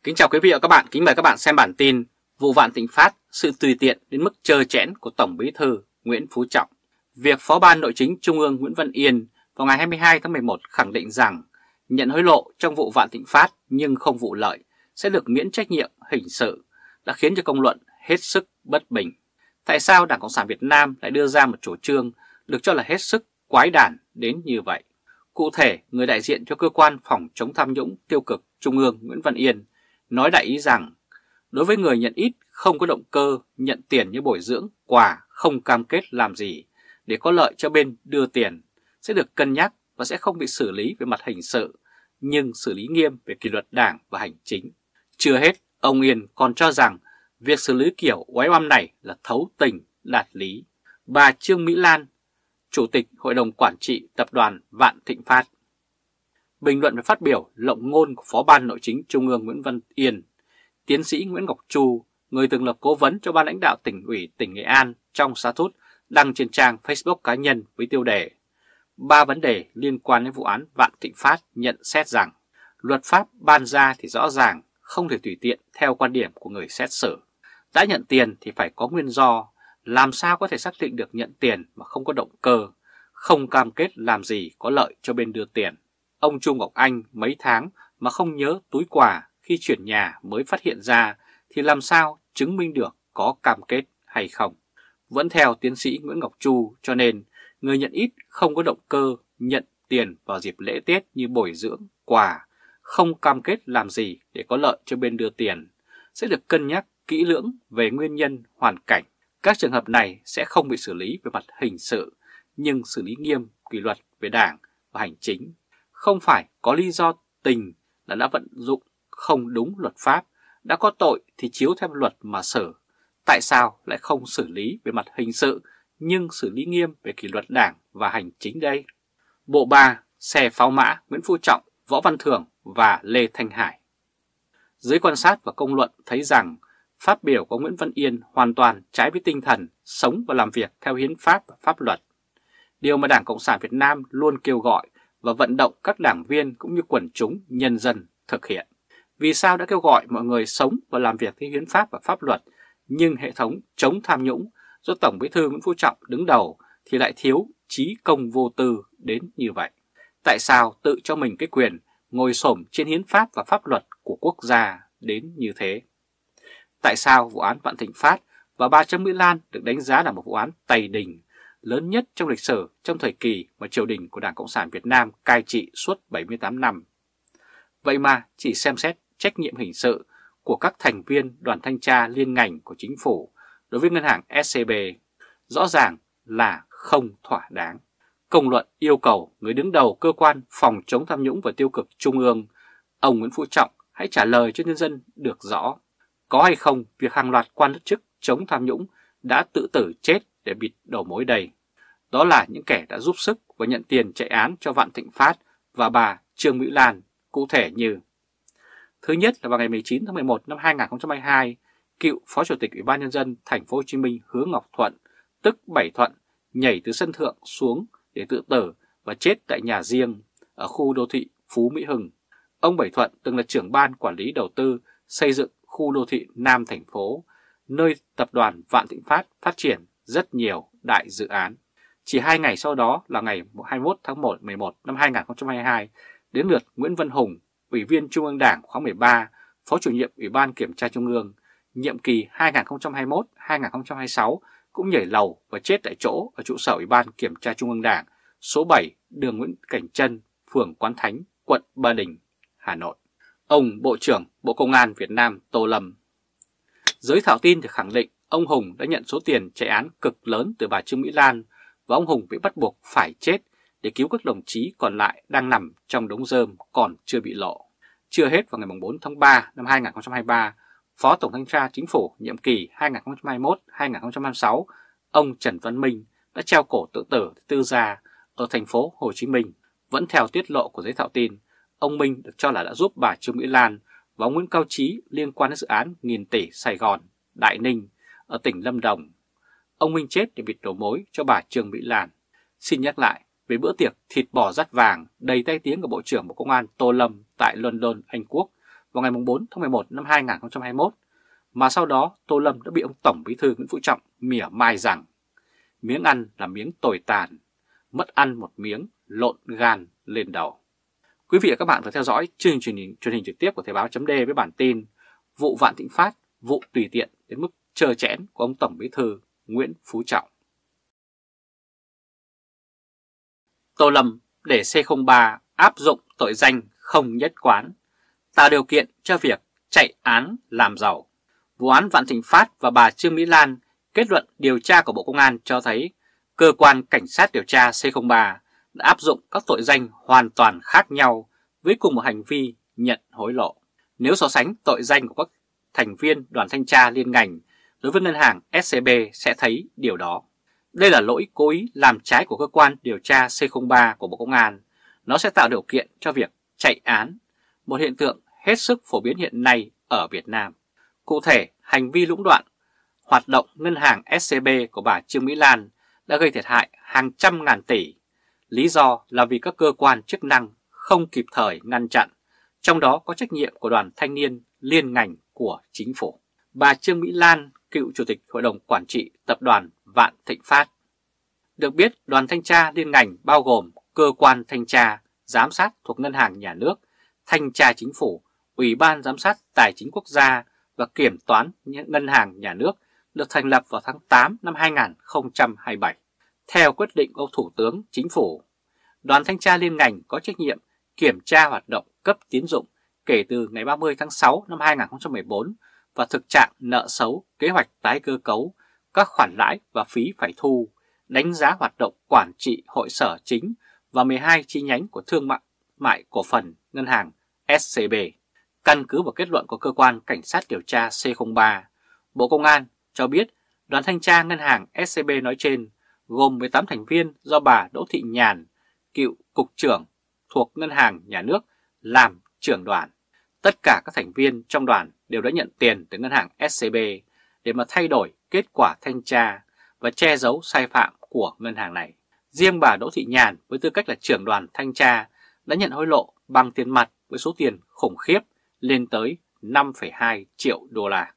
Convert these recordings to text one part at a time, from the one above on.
Kính chào quý vị và các bạn, kính mời các bạn xem bản tin vụ Vạn Thịnh Phát, sự tùy tiện đến mức trơ trẽn của Tổng Bí thư Nguyễn Phú Trọng. Việc Phó Ban Nội chính Trung ương Nguyễn Văn Yên vào ngày 22 tháng 11 khẳng định rằng nhận hối lộ trong vụ Vạn Thịnh Phát nhưng không vụ lợi sẽ được miễn trách nhiệm hình sự đã khiến cho công luận hết sức bất bình. Tại sao Đảng Cộng sản Việt Nam lại đưa ra một chủ trương được cho là hết sức quái đản đến như vậy? Cụ thể, người đại diện cho cơ quan phòng chống tham nhũng tiêu cực Trung ương Nguyễn Văn Yên nói đại ý rằng đối với người nhận ít không có động cơ nhận tiền như bồi dưỡng, quà, không cam kết làm gì để có lợi cho bên đưa tiền sẽ được cân nhắc và sẽ không bị xử lý về mặt hình sự, nhưng xử lý nghiêm về kỷ luật đảng và hành chính. Chưa hết, ông Yên còn cho rằng việc xử lý kiểu oái oăm này là thấu tình đạt lý. Bà Trương Mỹ Lan, Chủ tịch Hội đồng Quản trị Tập đoàn Vạn Thịnh Phát, bình luận về phát biểu lộng ngôn của Phó Ban Nội chính Trung ương Nguyễn Văn Yên, tiến sĩ Nguyễn Ngọc Chu, người từng là cố vấn cho ban lãnh đạo tỉnh ủy tỉnh Nghệ An trong sa thút đăng trên trang Facebook cá nhân với tiêu đề 3 vấn đề liên quan đến vụ án Vạn Thịnh Phát, nhận xét rằng luật pháp ban ra thì rõ ràng không thể tùy tiện theo quan điểm của người xét xử. Đã nhận tiền thì phải có nguyên do, làm sao có thể xác định được nhận tiền mà không có động cơ, không cam kết làm gì có lợi cho bên đưa tiền. Ông Chu Ngọc Anh mấy tháng mà không nhớ túi quà khi chuyển nhà mới phát hiện ra thì làm sao chứng minh được có cam kết hay không? Vẫn theo tiến sĩ Nguyễn Ngọc Chu, cho nên người nhận ít không có động cơ nhận tiền vào dịp lễ Tết như bồi dưỡng, quà, không cam kết làm gì để có lợi cho bên đưa tiền sẽ được cân nhắc kỹ lưỡng về nguyên nhân, hoàn cảnh. Các trường hợp này sẽ không bị xử lý về mặt hình sự, nhưng xử lý nghiêm kỷ luật về đảng và hành chính. Không phải có lý do tình là đã vận dụng không đúng luật pháp, đã có tội thì chiếu theo luật mà xử. Tại sao lại không xử lý về mặt hình sự nhưng xử lý nghiêm về kỷ luật đảng và hành chính đây? Bộ 3, xe pháo mã Nguyễn Phú Trọng, Võ Văn Thưởng và Lê Thanh Hải. Giới quan sát và công luận thấy rằng phát biểu của Nguyễn Văn Yên hoàn toàn trái với tinh thần sống và làm việc theo hiến pháp và pháp luật. Điều mà Đảng Cộng sản Việt Nam luôn kêu gọi và vận động các đảng viên cũng như quần chúng nhân dân thực hiện. Vì sao đã kêu gọi mọi người sống và làm việc theo hiến pháp và pháp luật, nhưng hệ thống chống tham nhũng do Tổng Bí thư Nguyễn Phú Trọng đứng đầu thì lại thiếu trí công vô tư đến như vậy? Tại sao tự cho mình cái quyền ngồi xổm trên hiến pháp và pháp luật của quốc gia đến như thế? Tại sao vụ án Vạn Thịnh Phát và bà Trương Mỹ Lan được đánh giá là một vụ án tày đình lớn nhất trong lịch sử trong thời kỳ mà triều đình của Đảng Cộng sản Việt Nam cai trị suốt 78 năm? Vậy mà chỉ xem xét trách nhiệm hình sự của các thành viên đoàn thanh tra liên ngành của chính phủ đối với ngân hàng SCB rõ ràng là không thỏa đáng. Công luận yêu cầu người đứng đầu cơ quan phòng chống tham nhũng và tiêu cực Trung ương, ông Nguyễn Phú Trọng hãy trả lời cho nhân dân được rõ. Có hay không việc hàng loạt quan chức chống tham nhũng đã tự tử chết để bịt đầu mối đây? Đó là những kẻ đã giúp sức và nhận tiền chạy án cho Vạn Thịnh Phát và bà Trương Mỹ Lan, cụ thể như: thứ nhất là vào ngày 19 tháng 11 năm 2022, cựu Phó Chủ tịch Ủy ban Nhân dân Thành phố Hồ Chí Minh Hứa Ngọc Thuận, tức Bảy Thuận, nhảy từ sân thượng xuống để tự tử và chết tại nhà riêng ở khu đô thị Phú Mỹ Hưng. Ông Bảy Thuận từng là trưởng ban quản lý đầu tư xây dựng khu đô thị Nam thành phố, nơi tập đoàn Vạn Thịnh Phát phát triển rất nhiều đại dự án. Chỉ 2 ngày sau đó là ngày 21 tháng 11 năm 2022, đến lượt Nguyễn Văn Hùng, Ủy viên Trung ương Đảng khóa 13, Phó Chủ nhiệm Ủy ban Kiểm tra Trung ương, nhiệm kỳ 2021-2026 cũng nhảy lầu và chết tại chỗ ở trụ sở Ủy ban Kiểm tra Trung ương Đảng, số 7, đường Nguyễn Cảnh Trân, phường Quán Thánh, quận Ba Đình, Hà Nội. Ông Bộ trưởng Bộ Công an Việt Nam Tô Lâm. Giới thạo tin thì khẳng định ông Hùng đã nhận số tiền chạy án cực lớn từ bà Trương Mỹ Lan và ông Hùng bị bắt buộc phải chết để cứu các đồng chí còn lại đang nằm trong đống rơm còn chưa bị lộ. Chưa hết, vào ngày 4 tháng 3 năm 2023, Phó Tổng thanh tra Chính phủ nhiệm kỳ 2021-2026, ông Trần Văn Minh đã treo cổ tự tử tư gia ở thành phố Hồ Chí Minh. Vẫn theo tiết lộ của giới thạo tin, ông Minh được cho là đã giúp bà Trương Mỹ Lan và ông Nguyễn Cao Trí liên quan đến dự án nghìn tỷ Sài Gòn, Đại Ninh ở tỉnh Lâm Đồng. Ông Minh chết để bịt đầu mối cho bà Trương Mỹ Lan. Xin nhắc lại về bữa tiệc thịt bò dát vàng đầy tai tiếng của Bộ trưởng Bộ Công an Tô Lâm tại London, Anh Quốc vào ngày 4 tháng 11 năm 2021, mà sau đó Tô Lâm đã bị ông Tổng Bí thư Nguyễn Phú Trọng mỉa mai rằng miếng ăn là miếng tồi tàn, mất ăn một miếng lộn gan lên đầu. Quý vị và các bạn vừa theo dõi chương trình truyền hình trực tiếp của Thời báo .d với bản tin vụ Vạn Thịnh Phát, vụ tùy tiện đến mức trơ trẽn của ông Tổng Bí thư Nguyễn Phú Trọng. Tô Lâm để C03 áp dụng tội danh không nhất quán, tạo điều kiện cho việc chạy án làm giàu. Vụ án Vạn Thịnh Phát và bà Trương Mỹ Lan, kết luận điều tra của Bộ Công an cho thấy cơ quan cảnh sát điều tra C03 đã áp dụng các tội danh hoàn toàn khác nhau với cùng một hành vi nhận hối lộ. Nếu so sánh tội danh của các thành viên đoàn thanh tra liên ngành đối với ngân hàng SCB sẽ thấy điều đó. Đây là lỗi cố ý làm trái của cơ quan điều tra C03 của Bộ Công an. Nó sẽ tạo điều kiện cho việc chạy án, một hiện tượng hết sức phổ biến hiện nay ở Việt Nam. Cụ thể, hành vi lũng đoạn hoạt động ngân hàng SCB của bà Trương Mỹ Lan đã gây thiệt hại hàng trăm ngàn tỷ. Lý do là vì các cơ quan chức năng không kịp thời ngăn chặn, trong đó có trách nhiệm của đoàn thanh niên liên ngành của chính phủ. Bà Trương Mỹ Lan, cựu chủ tịch hội đồng quản trị tập đoàn Vạn Thịnh Phát. Được biết, đoàn thanh tra liên ngành bao gồm cơ quan thanh tra, giám sát thuộc Ngân hàng Nhà nước, thanh tra chính phủ, Ủy ban giám sát tài chính quốc gia và kiểm toán Ngân hàng Nhà nước được thành lập vào tháng 8 năm 2027. Theo quyết định của Thủ tướng Chính phủ, đoàn thanh tra liên ngành có trách nhiệm kiểm tra hoạt động cấp tín dụng kể từ ngày 30 tháng 6 năm 2014 và thực trạng nợ xấu, kế hoạch tái cơ cấu, các khoản lãi và phí phải thu, đánh giá hoạt động quản trị hội sở chính và 12 chi nhánh của thương mại cổ phần ngân hàng SCB. Căn cứ vào kết luận của cơ quan cảnh sát điều tra C03, Bộ Công an cho biết đoàn thanh tra ngân hàng SCB nói trên gồm 18 thành viên do bà Đỗ Thị Nhàn, cựu cục trưởng thuộc Ngân hàng Nhà nước làm trưởng đoàn. Tất cả các thành viên trong đoàn đều đã nhận tiền từ ngân hàng SCB để mà thay đổi kết quả thanh tra và che giấu sai phạm của ngân hàng này. Riêng bà Đỗ Thị Nhàn với tư cách là trưởng đoàn thanh tra đã nhận hối lộ bằng tiền mặt với số tiền khủng khiếp lên tới 5,2 triệu đô la.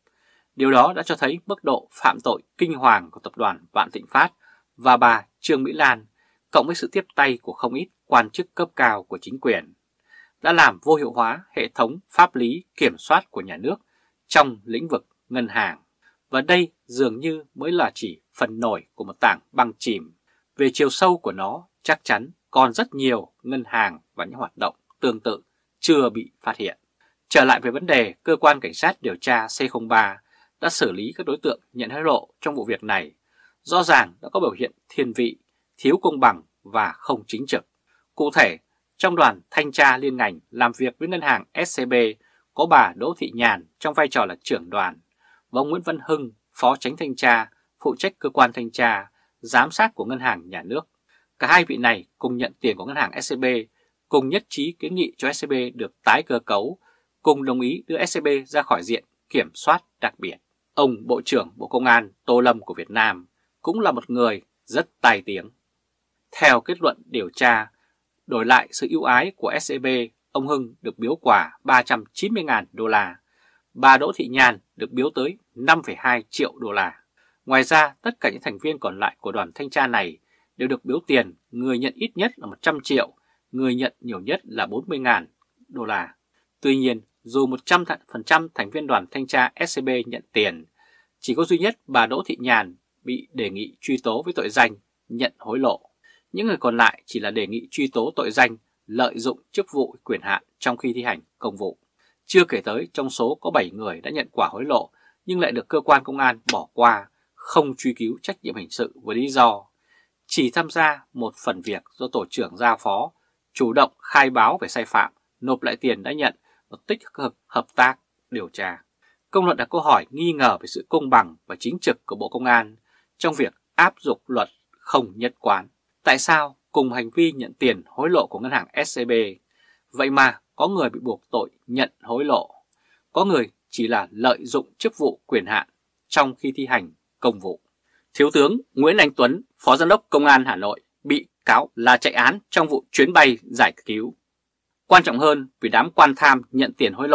Điều đó đã cho thấy mức độ phạm tội kinh hoàng của tập đoàn Vạn Thịnh Phát và bà Trương Mỹ Lan, cộng với sự tiếp tay của không ít quan chức cấp cao của chính quyền, đã làm vô hiệu hóa hệ thống pháp lý kiểm soát của nhà nước trong lĩnh vực ngân hàng. Và đây dường như mới là chỉ phần nổi của một tảng băng chìm. Về chiều sâu của nó, chắc chắn còn rất nhiều ngân hàng và những hoạt động tương tự chưa bị phát hiện. Trở lại về vấn đề, cơ quan cảnh sát điều tra C03 đã xử lý các đối tượng nhận hối lộ trong vụ việc này, rõ ràng đã có biểu hiện thiên vị, thiếu công bằng và không chính trực. Cụ thể, trong đoàn thanh tra liên ngành làm việc với ngân hàng SCB có bà Đỗ Thị Nhàn trong vai trò là trưởng đoàn và ông Nguyễn Văn Hưng, phó chánh thanh tra, phụ trách cơ quan thanh tra, giám sát của ngân hàng nhà nước. Cả hai vị này cùng nhận tiền của ngân hàng SCB, cùng nhất trí kiến nghị cho SCB được tái cơ cấu, cùng đồng ý đưa SCB ra khỏi diện kiểm soát đặc biệt. Ông Bộ trưởng Bộ Công an Tô Lâm của Việt Nam cũng là một người rất tài tiếng. Theo kết luận điều tra, đổi lại sự ưu ái của SCB, ông Hưng được biếu quà 390.000 đô la, bà Đỗ Thị Nhàn được biếu tới 5,2 triệu đô la. Ngoài ra, tất cả những thành viên còn lại của đoàn thanh tra này đều được biếu tiền, người nhận ít nhất là 100 triệu, người nhận nhiều nhất là 40.000 đô la. Tuy nhiên, dù 100% thành viên đoàn thanh tra SCB nhận tiền, chỉ có duy nhất bà Đỗ Thị Nhàn bị đề nghị truy tố với tội danh nhận hối lộ. Những người còn lại chỉ là đề nghị truy tố tội danh lợi dụng chức vụ quyền hạn trong khi thi hành công vụ. Chưa kể tới trong số có 7 người đã nhận quả hối lộ nhưng lại được cơ quan công an bỏ qua, không truy cứu trách nhiệm hình sự với lý do chỉ tham gia một phần việc do tổ trưởng giao phó, chủ động khai báo về sai phạm, nộp lại tiền đã nhận và tích cực hợp tác điều tra. Công luận đặt câu hỏi nghi ngờ về sự công bằng và chính trực của Bộ Công an trong việc áp dụng luật không nhất quán. Tại sao cùng hành vi nhận tiền hối lộ của ngân hàng SCB, vậy mà có người bị buộc tội nhận hối lộ, có người chỉ là lợi dụng chức vụ quyền hạn trong khi thi hành công vụ? Thiếu tướng Nguyễn Anh Tuấn, Phó Giám đốc Công an Hà Nội, bị cáo là chạy án trong vụ chuyến bay giải cứu. Quan trọng hơn, vì đám quan tham nhận tiền hối lộ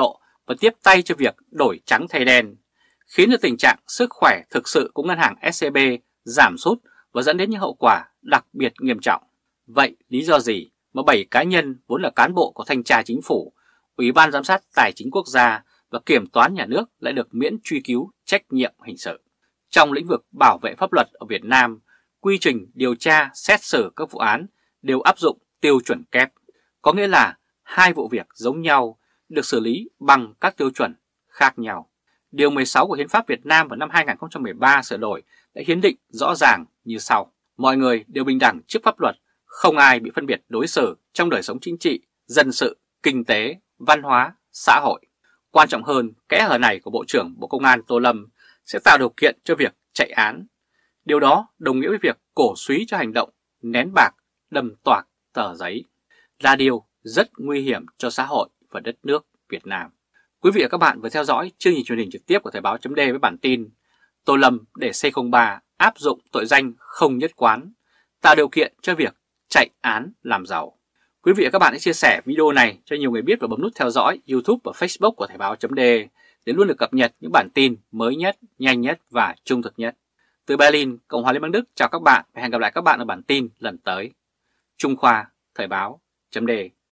và tiếp tay cho việc đổi trắng thay đen, khiến cho tình trạng sức khỏe thực sự của ngân hàng SCB giảm sút và dẫn đến những hậu quả đặc biệt nghiêm trọng. Vậy lý do gì mà 7 cá nhân vốn là cán bộ của Thanh tra Chính phủ, Ủy ban Giám sát Tài chính Quốc gia và Kiểm toán Nhà nước lại được miễn truy cứu trách nhiệm hình sự? Trong lĩnh vực bảo vệ pháp luật ở Việt Nam, quy trình điều tra xét xử các vụ án đều áp dụng tiêu chuẩn kép, có nghĩa là hai vụ việc giống nhau được xử lý bằng các tiêu chuẩn khác nhau. Điều 16 của Hiến pháp Việt Nam vào năm 2013 sửa đổi đã hiến định rõ ràng như sau: mọi người đều bình đẳng trước pháp luật, không ai bị phân biệt đối xử trong đời sống chính trị, dân sự, kinh tế, văn hóa, xã hội. Quan trọng hơn, kẽ hở này của Bộ trưởng Bộ Công an Tô Lâm sẽ tạo điều kiện cho việc chạy án. Điều đó đồng nghĩa với việc cổ súy cho hành động nén bạc, đâm toạc tờ giấy, là điều rất nguy hiểm cho xã hội và đất nước Việt Nam. Quý vị và các bạn vừa theo dõi chương trình truyền hình trực tiếp của Thời báo .d với bản tin Tô Lâm để C03 áp dụng tội danh không nhất quán, tạo điều kiện cho việc chạy án làm giàu. Quý vị và các bạn hãy chia sẻ video này cho nhiều người biết và bấm nút theo dõi YouTube và Facebook của Thời báo .d để luôn được cập nhật những bản tin mới nhất, nhanh nhất và trung thực nhất. Từ Berlin, Cộng hòa Liên bang Đức chào các bạn và hẹn gặp lại các bạn ở bản tin lần tới. Trung Khoa, Thời báo .d